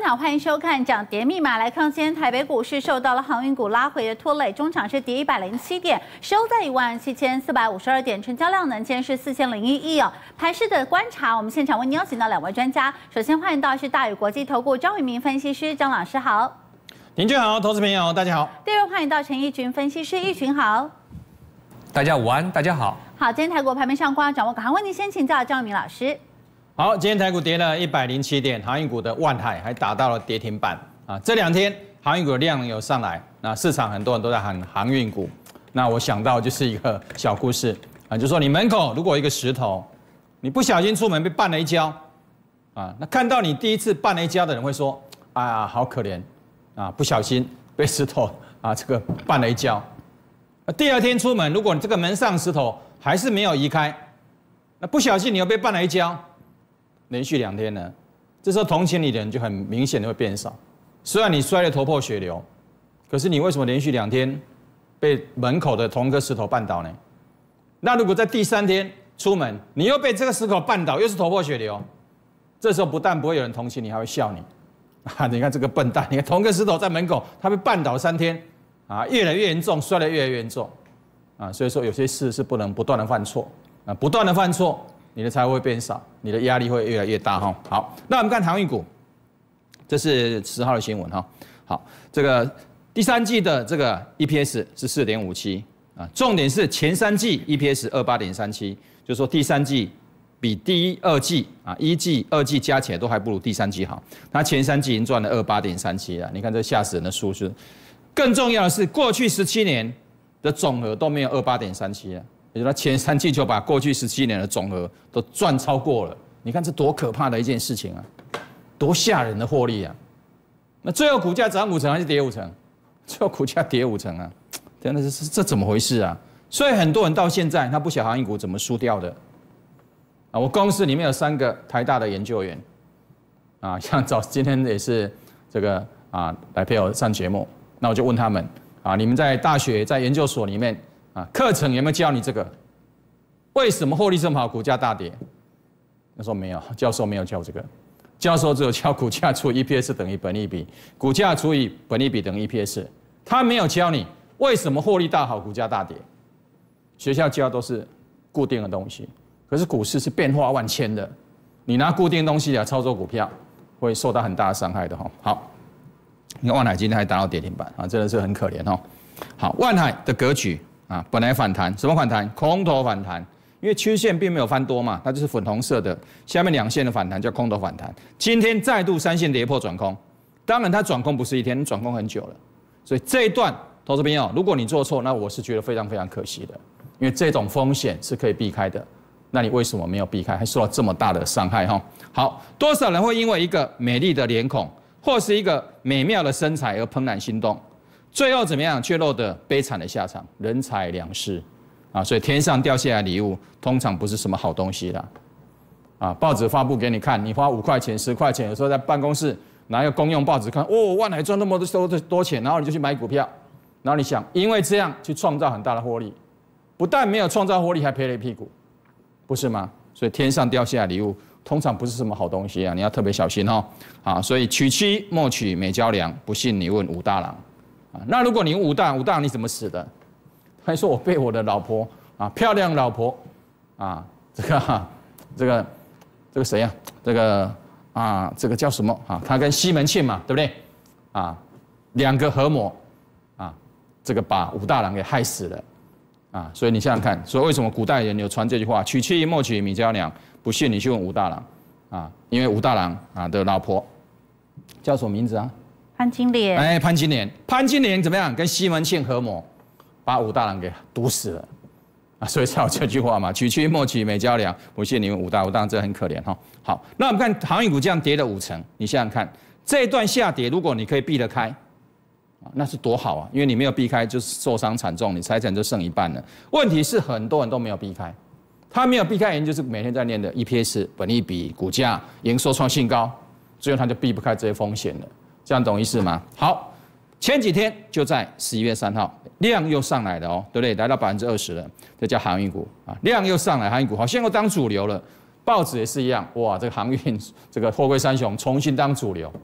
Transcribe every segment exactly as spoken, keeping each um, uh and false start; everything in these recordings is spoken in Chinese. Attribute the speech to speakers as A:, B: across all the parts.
A: 好，欢迎收看涨跌密码。来看，今天台北股市受到了航运股拉回的拖累，中场是跌一百零七点，收在一万七千四百五十二点，成交量呢今天是四千零一亿哦。盘势的观察，我们现场为您邀请到两位专家，首先欢迎到是大宇国际投顾张宇明分析师，张老师好。
B: 您君好，投资朋友大家好。
A: 第二位欢迎到陈义群分析师，义群好。
C: 大家午安，大家好。
A: 好，今天台股盘面上观掌握，赶快为您先请教张宇明老师。
B: 好，今天台股跌了一百零七点，航运股的万海还打到了跌停板啊。这两天航运股的量有上来，那市场很多人都在喊航运股。那我想到就是一个小故事啊，就说你门口如果有一个石头，你不小心出门被绊了一跤啊，那看到你第一次绊了一跤的人会说，哎呀，好可怜啊，不小心被石头啊这个绊了一跤。第二天出门，如果你这个门上石头还是没有移开，那不小心你又被绊了一跤。连续两天呢，这时候同情你的人就很明显的会变少。虽然你摔得头破血流，可是你为什么连续两天被门口的同一个石头绊倒呢？那如果在第三天出门，你又被这个石头绊倒，又是头破血流，这时候不但不会有人同情你，还会笑你。啊，你看这个笨蛋，你看同一个石头在门口，他被绊倒三天，啊，越来越严重，摔得越来越严重，啊，所以说有些事是不能不断的犯错，啊，不断的犯错。你的财富会变少，你的压力会越来越大哈。好，那我们看航运股，这是十号的新闻哈。好，这个第三季的这个 E P S 是四点五七啊，重点是前三季 E P S 二八点三七，就是说第三季比第一、二季啊一季、二季加起来都还不如第三季好。它前三季已经赚了二八点三七了，你看这吓死人的数字。更重要的是，过去十七年的总和都没有二八点三七了。也就是说，前三季就把过去十七年的总和都赚超过了。你看这多可怕的一件事情啊，多吓人的获利啊！那最后股价涨五成还是跌五成？最后股价跌五成啊，真的是这怎么回事啊？所以很多人到现在他不晓得航运股怎么输掉的啊。我公司里面有三个台大的研究员啊，像早今天也是这个啊来陪我上节目，那我就问他们啊，你们在大学在研究所里面。啊，课程有没有教你这个？为什么获利这么好，股价大跌？他说没有，教授没有教这个，教授只有教股价除以 E P S 等于本益比，股价除以本益比等于 E P S， 他没有教你为什么获利大好，股价大跌。学校教都是固定的东西，可是股市是变化万千的，你拿固定东西来操作股票，会受到很大的伤害的哈。好，你看万海今天还达到跌停板啊，真的是很可怜哈。好，万海的格局。啊，本来反弹，什么反弹？空头反弹，因为曲线并没有翻多嘛，它就是粉红色的，下面两线的反弹叫空头反弹。今天再度三线跌破转空，当然它转空不是一天，转空很久了，所以这一段投资朋友，如果你做错，那我是觉得非常非常可惜的，因为这种风险是可以避开的，那你为什么没有避开，还受到这么大的伤害哈？好，多少人会因为一个美丽的脸孔，或是一个美妙的身材而怦然心动？最后怎么样？却落得悲惨的下场，人财两失，啊！所以天上掉下来礼物，通常不是什么好东西啦，啊！报纸发布给你看，你花五块钱、十块钱，有时候在办公室拿一个公用报纸看，哦，万海赚那么多多多钱，然后你就去买股票，然后你想，因为这样去创造很大的获利，不但没有创造获利，还赔了一屁股，不是吗？所以天上掉下来礼物，通常不是什么好东西啊，你要特别小心哦。啊，所以娶妻莫娶美娇娘，不信你问武大郎。那如果你武大武大你怎么死的？他说我被我的老婆啊，漂亮老婆啊，这个、啊、这个这个谁呀、啊？这个啊，这个叫什么啊？他跟西门庆嘛，对不对？啊，两个合谋啊，这个把武大郎给害死了啊。所以你想想看，所以为什么古代人有传这句话：娶妻莫娶美娇娘，不信你去问武大郎啊，因为武大郎啊的老婆叫什么名字啊？
A: 潘金莲，
B: 哎，潘金莲，潘金莲怎么样？跟西门庆合谋，把武大郎给毒死了，啊，所以才有这句话嘛，娶妻莫娶美娇娘，不信你们武大武大郎，这很可怜哈。好，那我们看航运股这样跌了五成，你想想看，这一段下跌，如果你可以避得开，那是多好啊！因为你没有避开，就是受伤惨重，你财产就剩一半了。问题是很多人都没有避开，他没有避开，原因就是每天在念的 E P S、本益比、股价、营收创新高，最后他就避不开这些风险了。这样懂意思吗？好，前几天就在十一月三号，量又上来了哦，对不对？来到百分之二十了，这叫航运股啊，量又上来，航运股好像又当主流了。报纸也是一样，哇，这个航运这个货柜三雄重新当主流，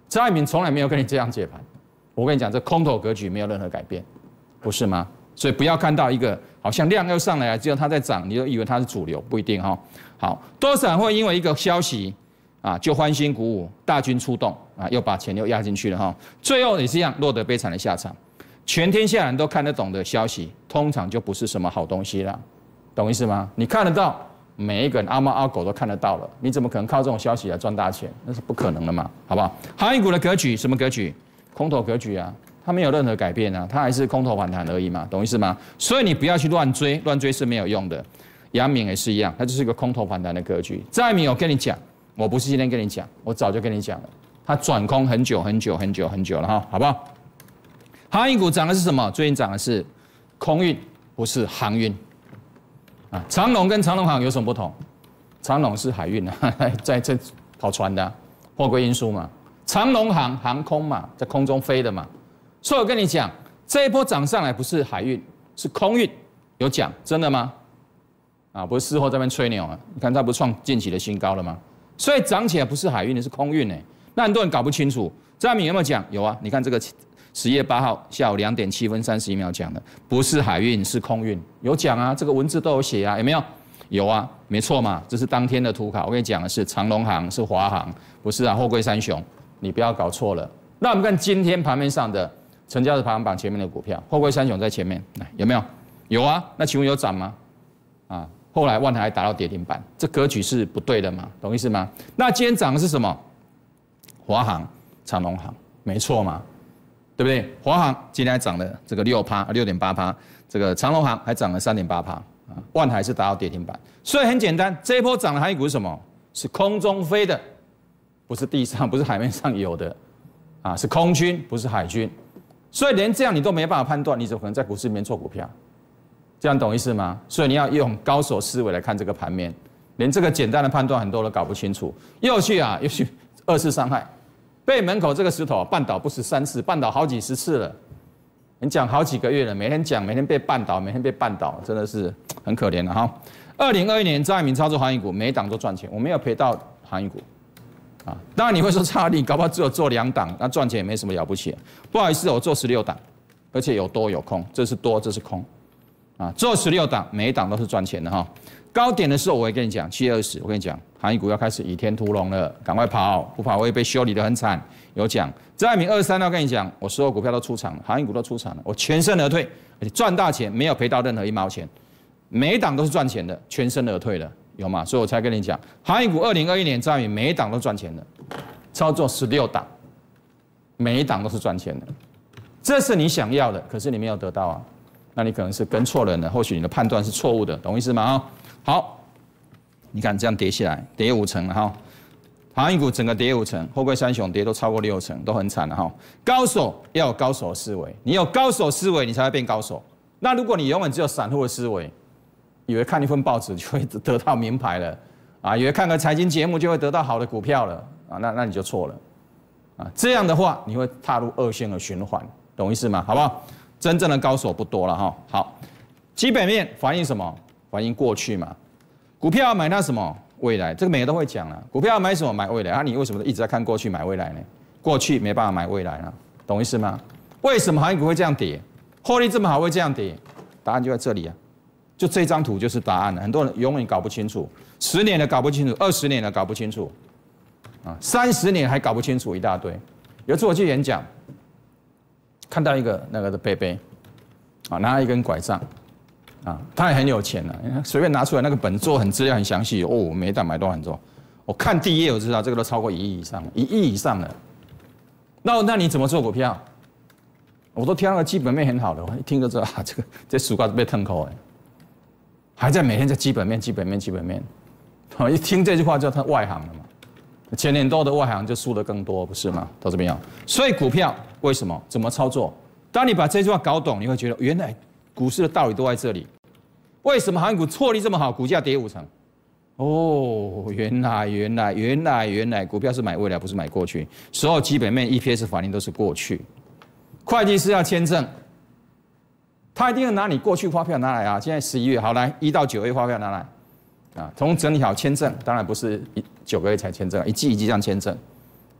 B: 张爱民从来没有跟你这样解盘。我跟你讲，这空头格局没有任何改变，不是吗？所以不要看到一个好像量又上来了，只有它在涨，你就以为它是主流，不一定哈。好，多少人会因为一个消息啊就欢欣鼓舞，大军出动啊，又把钱又压进去了哈。最后也是一样，落得悲惨的下场。全天下人都看得懂的消息，通常就不是什么好东西了，懂意思吗？你看得到，每一个人阿猫阿狗都看得到了，你怎么可能靠这种消息来赚大钱？那是不可能的嘛，好不好？航运股的格局什么格局？空头格局啊。它没有任何改变啊，它还是空头反弹而已嘛，懂意思吗？所以你不要去乱追，乱追是没有用的。阳明也是一样，它就是一个空头反弹的格局。再明我跟你讲，我不是今天跟你讲，我早就跟你讲了，它转空很久很久很久很久了哈，好不好？航运股涨的是什么？最近涨的是空运，不是航运啊。长荣跟长荣航有什么不同？长荣是海运啊，在这跑船的、啊、货柜运输嘛。长荣航航空嘛，在空中飞的嘛。所以我跟你讲，这一波涨上来不是海运，是空运，有讲真的吗？啊，不是事后在那边吹牛啊！你看它不是创近期的新高了吗？所以涨起来不是海运，是空运哎。那很多人搞不清楚，张爱民有没有讲？有啊，你看这个十月八号下午两点七分三十一秒讲的，不是海运是空运，有讲啊，这个文字都有写啊，有没有？有啊，没错嘛，这是当天的图卡。我跟你讲的是长荣航是华航，不是啊，货柜三雄，你不要搞错了。那我们看今天盘面上的。成交的排行榜前面的股票，货柜三雄在前面，有没有？有啊。那请问有涨吗？啊，后来万海还打到跌停板，这格局是不对的嘛，懂意思吗？那今天涨的是什么？华航、长荣航，没错嘛，对不对？华航今天还涨了这个六趴，六点八趴，这个长荣航还涨了三点八趴，啊，万海是达到跌停板，所以很简单，这一波涨的航运股是什么？是空中飞的，不是地上，不是海面上有的，啊，是空军，不是海军。所以连这样你都没办法判断，你怎么可能在股市里面做股票？这样懂意思吗？所以你要用高手思维来看这个盘面，连这个简单的判断很多都搞不清楚，又去啊又去二次伤害，被门口这个石头绊倒不止三次，绊倒好几十次了。你讲好几个月了，每天讲，每天被绊倒，每天被绊倒，真的是很可怜了哈。二零二一年张爱民操作航运股，每一档都赚钱，我没有赔到航运股。啊，当然你会说差力，搞不好只有做两档，那赚钱也没什么了不起。不好意思，我做十六档，而且有多有空，这是多，这是空，啊，做十六档，每一档都是赚钱的哈。高点的时候我会跟你讲，七月二十，我跟你讲，航运股要开始倚天屠龙了，赶快跑，不跑会被修理得很惨。有讲，张爱民二十三号跟你讲，我所有股票都出场了，航运股都出场了，我全身而退，而且赚大钱，没有赔到任何一毛钱，每一档都是赚钱的，全身而退的。有嘛？所以我才跟你讲，航运股二零二一年张爱民每一档都赚钱的，操作十六档，每一档都是赚钱的，这是你想要的，可是你没有得到啊，那你可能是跟错人了，或许你的判断是错误的，懂意思吗？啊，好，你看这样跌下来，跌五成了哈，航运股整个跌五成，货柜三雄跌都超过六成，都很惨了哈。高手要有高手的思维，你有高手思维，你才会变高手。那如果你永远只有散户的思维，以为看一份报纸就会得到名牌了，啊，以为看个财经节目就会得到好的股票了，啊，那那你就错了，啊，这样的话你会踏入恶性的循环，懂意思吗？好不好？真正的高手不多了哈。好，基本面反映什么？反映过去嘛。股票要买它什么？未来，这个每个都会讲了。股票要买什么？买未来。啊，你为什么一直在看过去买未来呢？过去没办法买未来了，懂意思吗？为什么航运股会这样跌？获利这么好会这样跌？答案就在这里啊。就这张图就是答案了，很多人永远搞不清楚，十年的搞不清楚，二十年的搞不清楚，啊，三十年还搞不清楚一大堆。有一次我去演讲，看到一个那个的伯伯，啊，拿了一根拐杖，啊，他也很有钱了，随便拿出来那个本做很资料很详细，哦，每一档买多少很多，我看第一页我知道这个都超过一亿以上，一亿以上了。那那你怎么做股票？我都挑那个基本面很好的，我一听就知道啊，这个这暑假被吞口哎。还在每天在基本面、基本面、基本面，一听这句话就他外行了嘛。前年多的外行就输得更多，不是吗？到这边啊，所以股票为什么怎么操作？当你把这句话搞懂，你会觉得原来股市的道理都在这里。为什么航运股获利这么好，股价跌五成？哦，原来原来原来原来股票是买未来，不是买过去。所有基本面 E P S 反应都是过去。会计师要签证。他一定要拿你过去发票拿来啊！现在十一月，好来一到九月发票拿来，啊，从整理好签证，当然不是一九个月才签证，一季一季这样签证，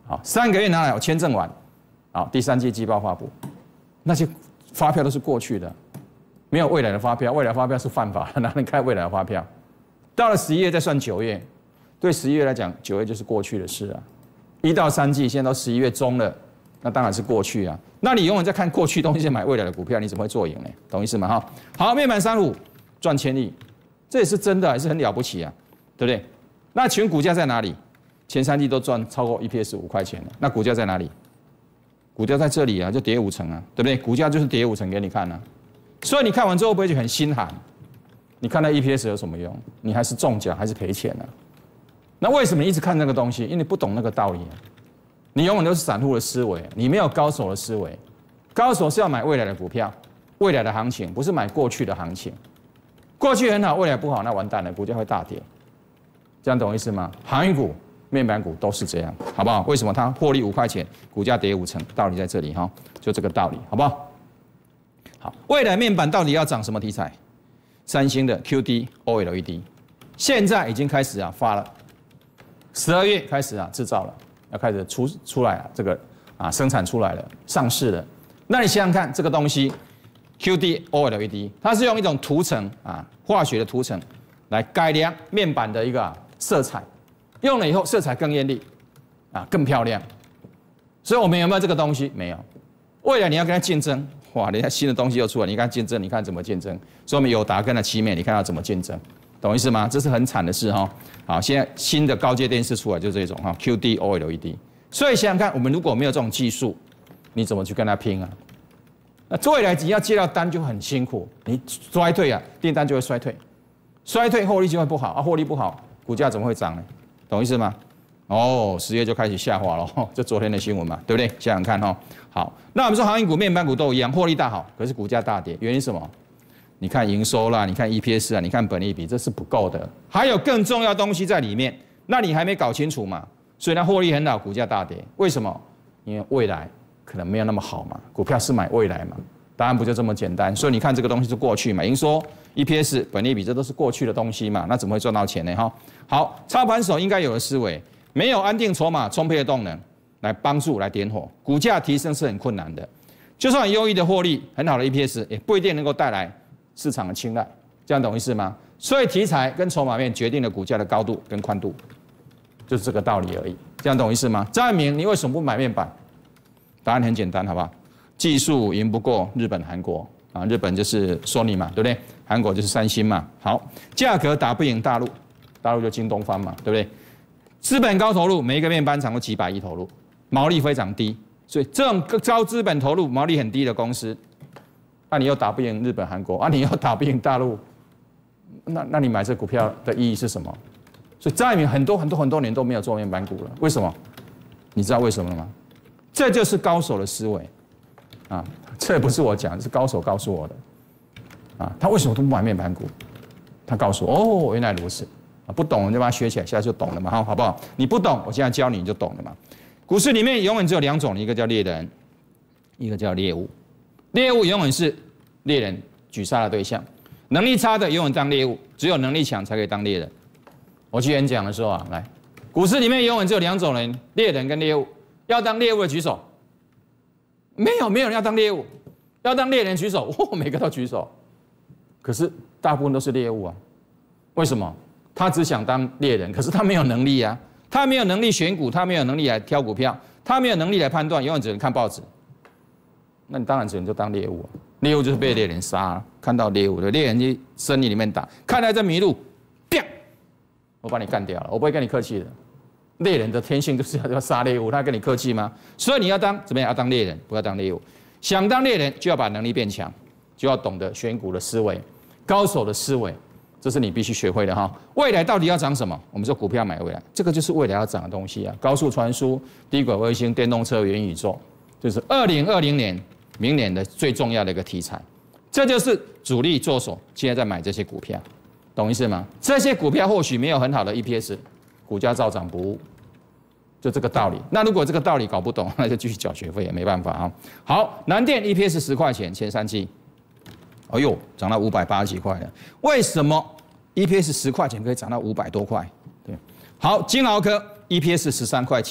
B: 好，三个月拿来我签证完，好，第三季季报发布，那些发票都是过去的，没有未来的发票，未来发票是犯法的，哪能开未来的发票？到了十一月再算九月，对十一月来讲，九月就是过去的事啊。一到三季，现在都十一月中了，那当然是过去啊。那你永远在看过去东西，买未来的股票，你怎么会做赢呢？懂意思吗？哈，好，面板三五赚千亿，这也是真的，也是很了不起啊，对不对？那请问股价在哪里？前三季都赚超过 E P S 五块钱了，那股价在哪里？股价在这里啊，就跌五成啊，对不对？股价就是跌五成给你看啊。所以你看完之后，会不会就很心寒？你看那 E P S 有什么用？你还是中奖还是赔钱呢、啊？那为什么你一直看那个东西？因为你不懂那个道理啊。你永远都是散户的思维，你没有高手的思维。高手是要买未来的股票，未来的行情，不是买过去的行情。过去很好，未来不好，那完蛋了，股价会大跌。这样懂我意思吗？航运股、面板股都是这样，好不好？为什么它获利五块钱，股价跌五成？道理在这里哈，就这个道理，好不好？好，未来面板到底要涨什么题材？三星的 Q D O L E D， 现在已经开始啊发了，十二月开始啊制造了，要开始出出来啊这个啊生产出来了，上市了。那你想想看，这个东西 Q D O L E D， 它是用一种涂层啊化学的涂层来改良面板的一个、啊、色彩，用了以后色彩更艳丽啊更漂亮。所以我们有没有这个东西？没有。未来你要跟它竞争。哇，人家新的东西又出来，你看竞争，你看怎么竞争？所以我们友达跟它奇美，你看要怎么竞争，懂意思吗？这是很惨的事哈。好，现在新的高阶电视出来就是这种哈 ，Q D O L E D。所以想想看，我们如果没有这种技术，你怎么去跟它拼啊？那未来你要接到单就很辛苦，你衰退啊，订单就会衰退，衰退获利就会不好啊，获利不好，股价怎么会涨呢？懂意思吗？哦，十月就开始下滑了，这昨天的新闻嘛，对不对？想想看哈。好，那我们说航运股、面板股都一样，获利大好，可是股价大跌，原因是什么？你看营收啦，你看 E P S 啊，你看本益比，这是不够的，还有更重要的东西在里面，那你还没搞清楚嘛？所以它获利很好，股价大跌，为什么？因为未来可能没有那么好嘛，股票是买未来嘛，答案不就这么简单？所以你看这个东西是过去嘛，营收、E P S、本益比，这都是过去的东西嘛，那怎么会赚到钱呢？哈，好，操盘手应该有的思维。没有安定筹码、充沛的动能来帮助、来点火，股价提升是很困难的。就算优异的获利、很好的 E P S， 也不一定能够带来市场的青睐。这样懂意思吗？所以题材跟筹码面决定了股价的高度跟宽度，就是这个道理而已。这样懂意思吗？张爱民，你为什么不买面板？答案很简单，好不好？技术赢不过日本、韩国啊，日本就是 Sony 嘛，对不对？韩国就是三星嘛。好，价格打不赢大陆，大陆就京东方嘛，对不对？资本高投入，每一个面板厂都几百亿投入，毛利非常低，所以这种高资本投入、毛利很低的公司，那你又打不赢日本、韩国，啊，你又打不赢大陆，那那你买这股票的意义是什么？所以张爱民很多很多很多年都没有做面板股了，为什么？你知道为什么吗？这就是高手的思维啊！这不是我讲，是高手告诉我的啊！他为什么都不买面板股？他告诉我，哦，原来如此。不懂你就把它学起来，现在就懂了嘛，好不好？你不懂，我现在教你，你就懂了嘛。股市里面永远只有两种，一个叫猎人，一个叫猎物。猎物永远是猎人狙杀的对象，能力差的永远当猎物，只有能力强才可以当猎人。我去演讲的时候啊，来，股市里面永远只有两种人，猎人跟猎物。要当猎物的举手，没有，没有人要当猎物，要当猎人举手，哦，每个都举手。可是大部分都是猎物啊，为什么？他只想当猎人，可是他没有能力啊，他没有能力选股，他没有能力来挑股票，他没有能力来判断，永远只能看报纸。那你当然只能就当猎物啊，猎物就是被猎人杀、啊，看到猎物的猎人去森林里面打，看到这迷路，啪，我把你干掉了，我不会跟你客气的。猎人的天性就是要杀猎物，他跟你客气吗？所以你要当怎么样？要当猎人，不要当猎物。想当猎人，就要把能力变强，就要懂得选股的思维，高手的思维。这是你必须学会的哈。未来到底要涨什么？我们说股票买未来，这个就是未来要涨的东西啊。高速传输、低轨卫星、电动车、元宇宙，就是二零二零年明年的最重要的一个题材。这就是主力做手现在在买这些股票，懂意思吗？这些股票或许没有很好的 E P S， 股价照涨不误，就这个道理。那如果这个道理搞不懂，那就继续缴学费也没办法啊。好，南电 E P S 十块钱，前三季。哎呦，涨到五百八十几块了。为什么 E P S 十块钱可以涨到五百多块？对，好，金豪科 E P S 十三块七，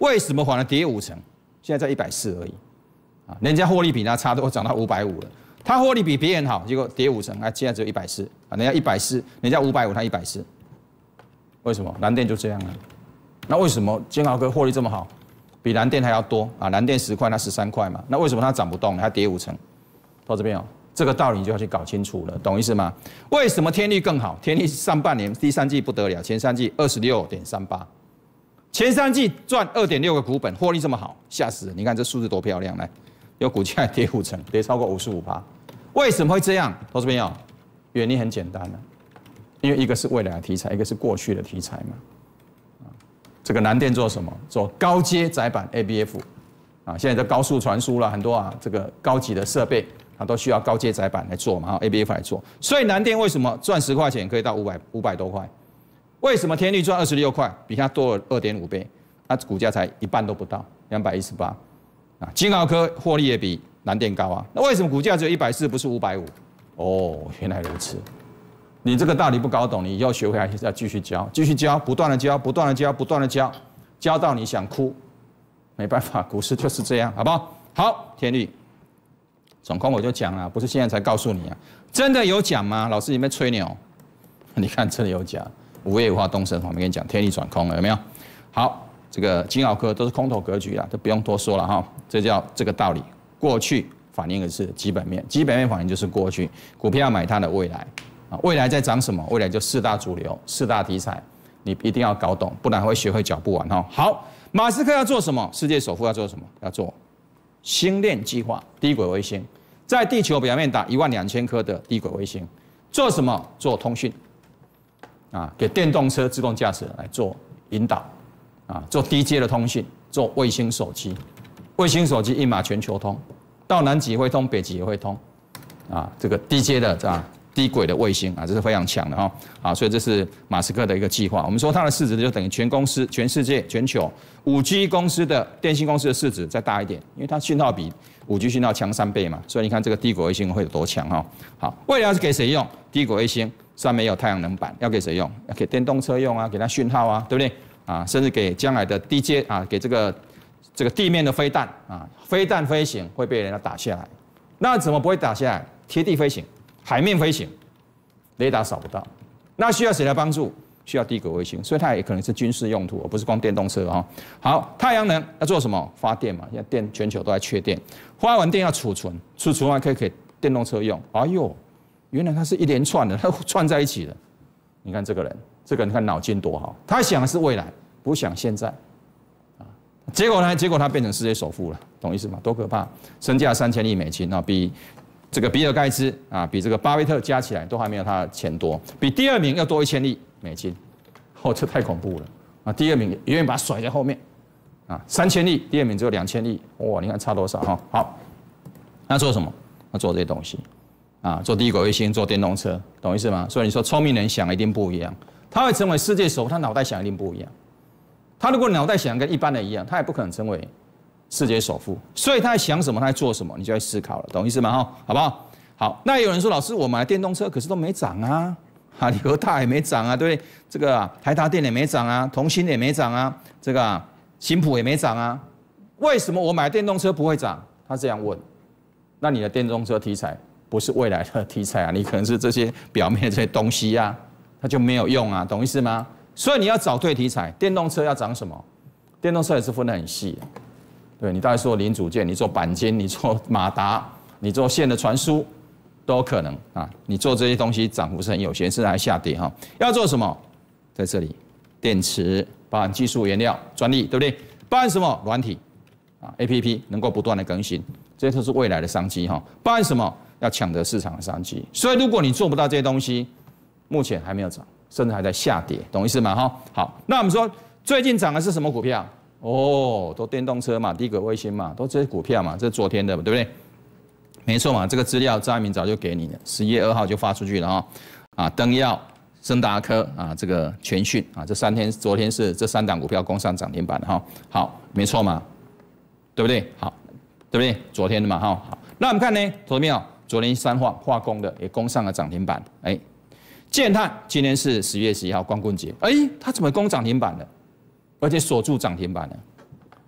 B: 为什么反而跌五成？现在在一百四而已，啊，人家获利比它差，都涨到五百五了。它获利比别人好，结果跌五成，它现在只有一百四啊，人家一百四，人家五百五，它一百四。为什么？南电就这样啊？那为什么金豪科获利这么好，比南电还要多啊？南电十块，它十三块嘛，那为什么它涨不动？它跌五成？到这边哦，这个道理你就要去搞清楚了，懂意思吗？为什么天力更好？天力上半年第三季不得了，前三季二十六点三八。前三季赚二点六个股本，获利这么好，吓死人！你看这数字多漂亮，来，有股价跌五成，跌超过五十五趴，为什么会这样？投资朋友，原因很简单了，因为一个是未来的题材，一个是过去的题材嘛。这个南电做什么？做高阶载板 A B F， 啊，现在的高速传输了很多啊，这个高级的设备啊都需要高阶载板来做嘛， A B F 来做。所以南电为什么赚十块钱可以到五百五百多块？为什么天力赚二十六块，比它多了二点五倍？它股价才一半都不到，两百一十八。啊，金豪科获利也比南电高啊。那为什么股价只有一百四，不是五百五？哦，原来如此。你这个道理不搞懂，你以后学会还是要继续教，继续教，不断的教，不断的教，不断的教，教到你想哭。没办法，股市就是这样，好不好？好，天力转空我就讲了，不是现在才告诉你啊。真的有讲吗？老师你们吹牛？你看真的有讲。五月五号东升，我们跟你讲，天力转空了，有没有？好，这个金豪科都是空头格局啦，都不用多说了哈。这叫这个道理。过去反映的是基本面，基本面反映就是过去，股票要买它的未来啊。未来在涨什么？未来就四大主流、四大题材，你一定要搞懂，不然会学会脚不完哈。好，马斯克要做什么？世界首富要做什么？要做星链计划，低轨卫星，在地球表面打一万两千颗的低轨卫星，做什么？做通讯。啊，给电动车自动驾驶来做引导，啊，做低阶的通讯，做卫星手机，卫星手机一码全球通，到南极会通，北极也会通，啊，这个低阶的啊低轨的卫星啊，这是非常强的哈，啊，所以这是马斯克的一个计划。我们说它的市值就等于全公司、全世界、全球五 G 公司的电信公司的市值再大一点，因为它讯号比五 G 讯号强三倍嘛，所以你看这个低轨卫星会有多强哈。好，未来是给谁用？低轨卫星。上面有太阳能板，要给谁用？要给电动车用啊，给它讯号啊，对不对？啊，甚至给将来的低阶啊，给这个这个地面的飞弹啊，飞弹飞行会被人家打下来，那怎么不会打下来？贴地飞行、海面飞行，雷达扫不到，那需要谁来帮助？需要低轨卫星，所以它也可能是军事用途，而不是光电动车哈。好，太阳能要做什么？发电嘛，现在电全球都在缺电，发完电要储存，储存完可以给电动车用。哎呦！原来它是一连串的，它串在一起的。你看这个人，这个人看脑筋多好，他想的是未来，不想现在。啊，结果呢？结果他变成世界首富了，懂意思吗？多可怕！身价三千亿美金啊，比这个比尔盖茨啊，比这个巴菲特加起来都还没有他的钱多，比第二名要多一千亿美金。哦，这太恐怖了啊！第二名永远把他甩在后面啊，三千亿，第二名只有两千亿，哇，你看差多少哈？好，那做什么？要做这些东西。啊，做低轨卫星，做电动车，懂意思吗？所以你说聪明人想一定不一样，他会成为世界首富，他脑袋想一定不一样。他如果脑袋想跟一般人一样，他也不可能成为世界首富。所以他在想什么，他在做什么，你就要思考了，懂意思吗？哈，好不好？好，那有人说，老师，我买电动车可是都没涨啊，啊，理和大也没涨啊，对不对？这个、啊、台达电也没涨啊，同欣也没涨啊，这个、啊、新普也没涨啊，为什么我买电动车不会涨？他这样问，那你的电动车题材？不是未来的题材啊，你可能是这些表面的这些东西啊，它就没有用啊，懂意思吗？所以你要找对题材，电动车要涨什么？电动车也是分得很细的，对你大概做零组件，你做钣金，你做马达，你做线的传输，都有可能啊。你做这些东西涨幅是很有限，甚至还下跌哈。要做什么？在这里，电池包含技术原料、专利，对不对？包含什么？软体啊 ，A P P 能够不断的更新，这些都是未来的商机哈。包含什么？要抢得市场的商机，所以如果你做不到这些东西，目前还没有涨，甚至还在下跌，懂意思吗？哈，好，那我们说最近涨的是什么股票？哦，都电动车嘛，低轨卫星嘛，都这些股票嘛，这是昨天的，对不对？没错嘛，这个资料张一鸣早就给你了，十一月二号就发出去了哈。啊，登耀、森达科啊，这个全讯啊，这三天，昨天是这三档股票攻上涨停板的哈。好，没错嘛，对不对？好，对不对？昨天的嘛哈。好，那我们看呢，投资没有？昨天三化化工的也攻上了涨停板，哎，建碳今天是十月十一号光棍节，哎，它怎么攻涨停板了？而且锁住涨停板了，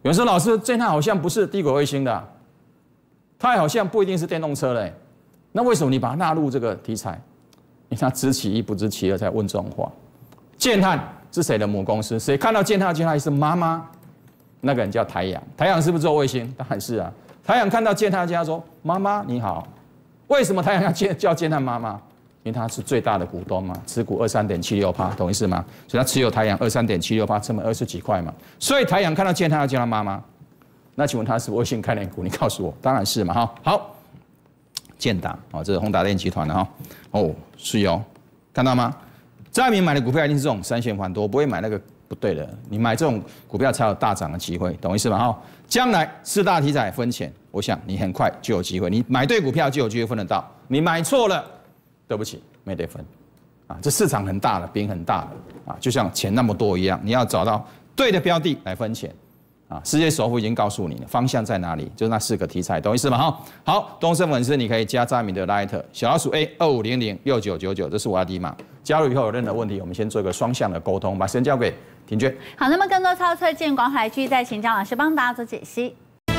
B: 有人说老师，建汉好像不是低轨卫星的、啊，它好像不一定是电动车嘞、欸。那为什么你把它纳入这个题材？因为它知其一不知其二才问这种话。建汉是谁的母公司？谁看到建汉，建汉是妈妈？那个人叫台阳，台阳是不是做卫星？当然是啊。台阳看到建汉，家说：“妈妈你好。”为什么台阳要建叫建汉妈妈？因为他是最大的股东嘛，持股二三点七六趴，懂意思吗？所以他持有台阳二三点七六趴，成本二十几块嘛。所以台阳看到建汉要叫他妈妈。那请问他是卫星概念股？你告诉我，当然是嘛哈。好，建达哦，这是宏达电集团的哈。哦，是哦，看到吗？张爱民买的股票一定是这种三线环多，我不会买那个不对的。你买这种股票才有大涨的机会，懂意思吗？哈，将来四大题材分钱，我想你很快就有机会。你买对股票就有机会分得到，你买错了，对不起，没得分。啊，这市场很大的，饼很大的啊，就像钱那么多一样，你要找到对的标的来分钱。啊，世界首富已经告诉你了方向在哪里，就是那四个题材，懂意思吗？哈，好，东升粉丝你可以加张爱民的 Light 小老鼠 A 二五零零六九九九，这是我的底码。加入以后有任何问题，我们先做一个双向的沟通，把时间交给庭娟。
A: 好，那么更多操作建广海继续再请张老师帮大家做解析。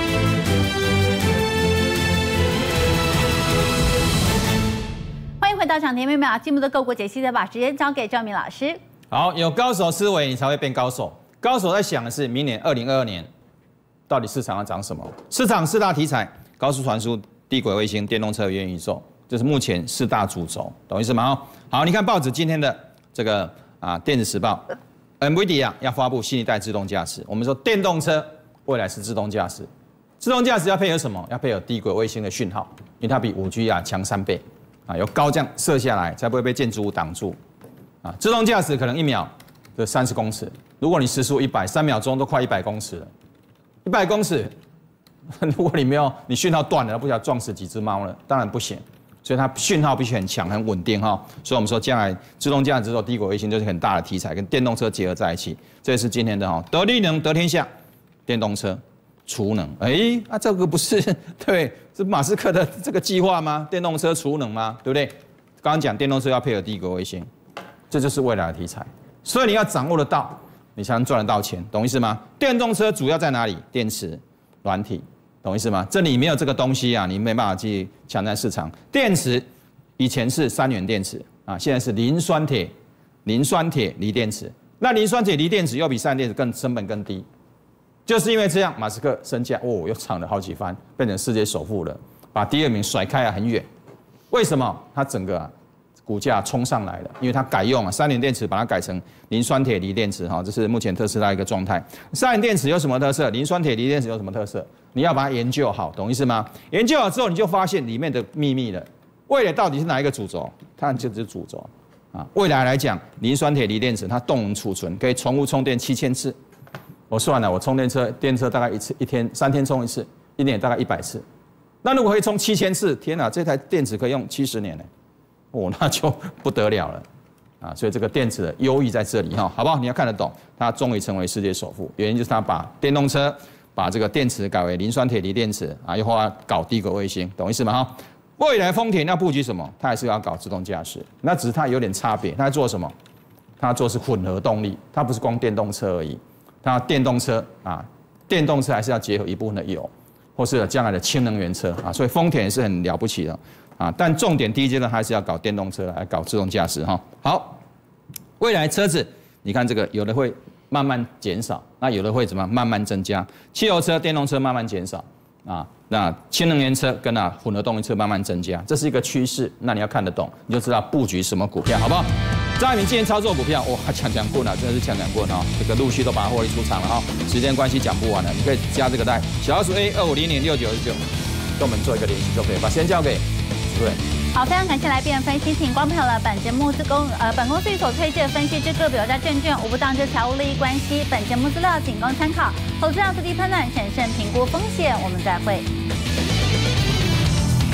A: 欢迎回到涨停秒秒进步的个股解析，再把时间交给赵明老师。
B: 好，有高手思维，你才会变高手。高手在想的是，明年二零二二年到底市场要涨什么？市场四大题材：高速传输、低轨卫星、电动车、元宇宙，这是目前四大主轴，懂意思吗？好，你看报纸今天的这个啊，《电子时报》，NVIDIA 要发布新一代自动驾驶。我们说电动车未来是自动驾驶，自动驾驶要配合什么？要配合低轨卫星的讯号，因为它比五 G 啊强三倍啊，由高这样射下来，才不会被建筑物挡住啊。自动驾驶可能一秒的三十公尺。如果你时速一百，三秒钟都快一百公尺了。一百公尺，如果你没有你讯号断了，不晓得撞死几只猫了，当然不行。所以它讯号必须很强、很稳定哈。所以我们说将来自动驾驶之后，低轨卫星就是很大的题材，跟电动车结合在一起。这是今天的哈，得力能得天下，电动车储能。哎、欸，啊这个不是对，是马斯克的这个计划吗？电动车储能吗？对不对？刚刚讲电动车要配合低轨卫星，这就是未来的题材。所以你要掌握得到。你才能赚得到钱，懂意思吗？电动车主要在哪里？电池、软体，懂意思吗？这里没有这个东西啊，你没办法去抢占市场。电池以前是三元电池啊，现在是磷酸铁、磷酸铁锂电池。那磷酸铁锂电池又比三元电池更成本更低，就是因为这样，马斯克身价哦又涨了好几番，变成世界首富了，把第二名甩开了很远。为什么？他整个啊。股价冲上来了，因为它改用啊，三元电池把它改成磷酸铁锂电池哈，这是目前特斯拉一个状态。三元电池有什么特色？磷酸铁锂电池有什么特色？你要把它研究好，懂意思吗？研究好之后，你就发现里面的秘密了。未来到底是哪一个主轴？它就是主轴啊。未来来讲，磷酸铁锂电池它动能储存可以重复充电七千次。我算了，我充电车电车大概一次一天三天充一次，一年大概一百次。那如果可以充七千次，天哪，这台电池可以用七十年呢。哦，那就不得了了，啊，所以这个电子的优异在这里哈，好不好？你要看得懂，它终于成为世界首富，原因就是它把电动车把这个电池改为磷酸铁锂电池啊，又或搞低轨卫星，懂意思吗？哈，未来丰田要布局什么？它还是要搞自动驾驶，那只是它有点差别，它在做什么？它做的是混合动力，它不是光电动车而已，它电动车啊，电动车还是要结合一部分的油，或是将来的氢能源车啊，所以丰田也是很了不起的。啊，但重点第一阶段还是要搞电动车，来搞自动驾驶哈。好，未来车子，你看这个有的会慢慢减少，那有的会怎么慢慢增加？汽油车、电动车慢慢减少，啊，那氢能源车跟啊混合动力车慢慢增加，这是一个趋势。那你要看得懂，你就知道布局什么股票，好不好？张爱民今天操作股票，哇，强强棍啊，真的是强强棍啊！这个陆续都把它获利出场了哈。时间关系讲不完了，你可以加这个带小老鼠 A 二五零零六九九，跟我们做一个联系就可以，把时间交给。对，
A: 好，非常感谢来宾的分析，请观众朋友了。本节目自公呃本公司所推荐的分析之个别有价证券，无不当之财务利益关系。本节目资料仅供参考，投资要自己判断，审慎评估风险。我们再会。